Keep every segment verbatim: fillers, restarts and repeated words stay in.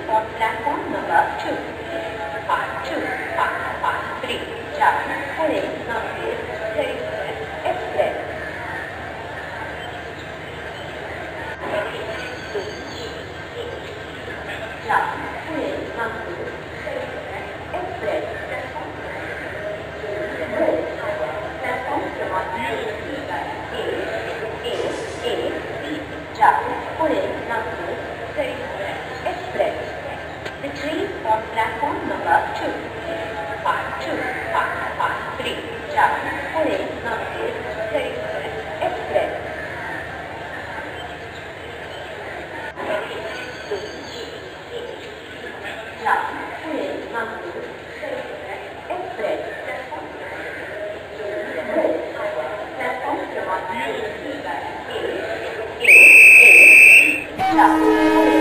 on platform number two. five two five five three Java Pune Nagpur Garib Express. Java Pune Nagpur Garib Express. Platform क्रमांक A A A Java Pune Nagpur Garib Express. The train on platform number two. five two five five three Java Pune Nagpur Garib Express. Java Pune Nagpur Garib Express. Platform क्रमांक A A A Java Pune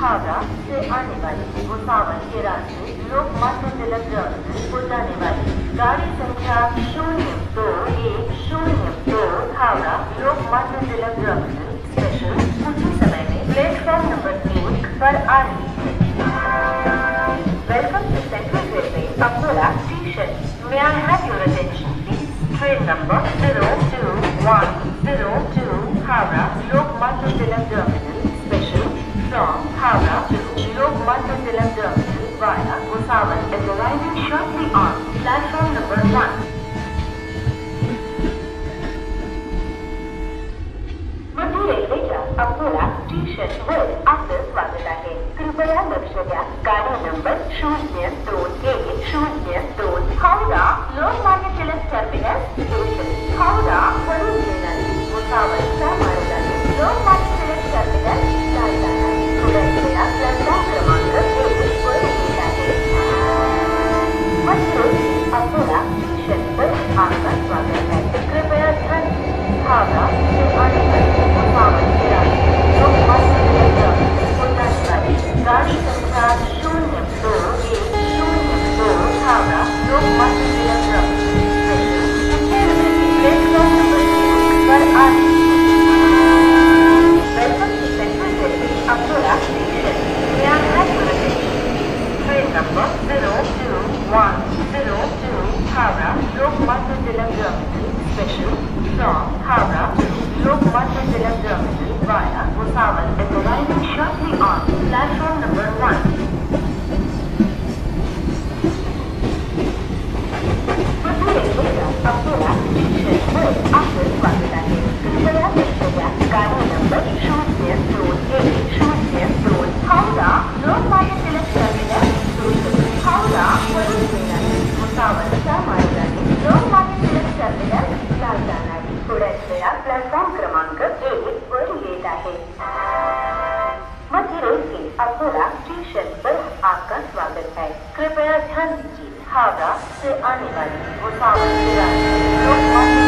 Howrah से आने वाली भुसावल के रास्ते Lokmanya Tilak terminal को जाने वाली गाड़ी संख्या शून्य दो एक शून्य दो हावड़ा लोकमान्य तिलक टर्मिनल स्पेशल उसी समय में प्लेटफॉर्म नंबर एक पर आ रही है। Welcome to central railway Akola station. May I have your attention please? Train number zero two one zero two Howrah Lokmanya Tilak Terminal special from Howrah to Lokmanya Tilak Terminal via Bhusawal is arriving shortly on platform number one. मध्य रेल्वेच्या अकोला स्टेशनवर आपलं स्वागत आहे। कृपया लक्ष द्या। गाडी नंबर शून्य दोन एक शून्य दोन हावड़ा लोकमान्य टिळक टर्मिनस स्टेशन हावड़ा वरून येणारी भुसावळच्या मार्गाने लोकमान्य टिळक टर्मिनस जाताना थोड्या वेळा प्लॅटफॉर्म क्रमांक एक वर येत आहे। मध्य अकोला स्टेशनवर आपलं स्वागत आहे। कृपया ध्यान दें हावड़ा से आने वाली भुसावल के रास्ते लोकमान्य टिळक टर्मिनस को जाने वाली गाड़ी संख्या शून्य दो एक शून्य दो Howrah Lokmanya Tilak terminus platform number एक पर आ रही है। Welcome to central railway Akola station. May I have your attention please? Train number zero two one zero two Howrah Lokmanya Tilak Terminal special from Howrah to Lokmanya Tilak Terminal via Bhusawal is arriving shortly on platform number one. मध्य रेल्वेच्या अकोला स्टेशनवर आपलं स्वागत आहे। कृपया लक्ष द्या। गाडी नंबर शून्य दोन एक शून्य दोन हावड़ा लोकमान्य टिळक टर्मिनस स्टेशन हावड़ा वरून येणारी भुसावळच्या मार्गाने लोकमान्य टिळक टर्मिनस जाताना थोड्याच वेळा प्लॅटफॉर्म क्रमांक एक वर येत आहे। मध्य रेलवे अकोला स्टेशन पर आपका स्वागत है। कृपया ध्यान दीजिए हावड़ा से आने वाली भुसावल के रास्ते लोकमान्य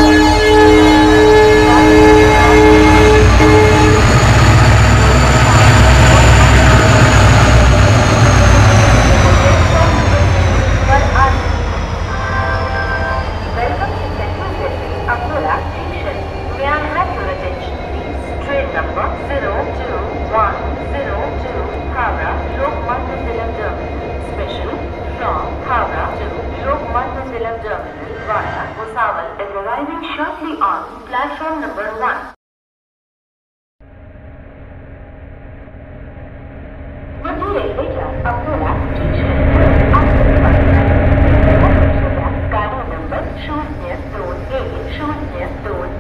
पर आ रही है। Welcome to central railway Akola station. May I have your attention please? Train number zero two one zero two Howrah Lokmanya Tilak Terminal special from Howrah to Lokmanya Tilak Terminal via Bhusawal is arriving shortly on platform number one. मध्य रेल्वेच्या अकोला स्टेशनवर आपलं स्वागत आहे। गाडी number शून्य दोन एक शून्य दोन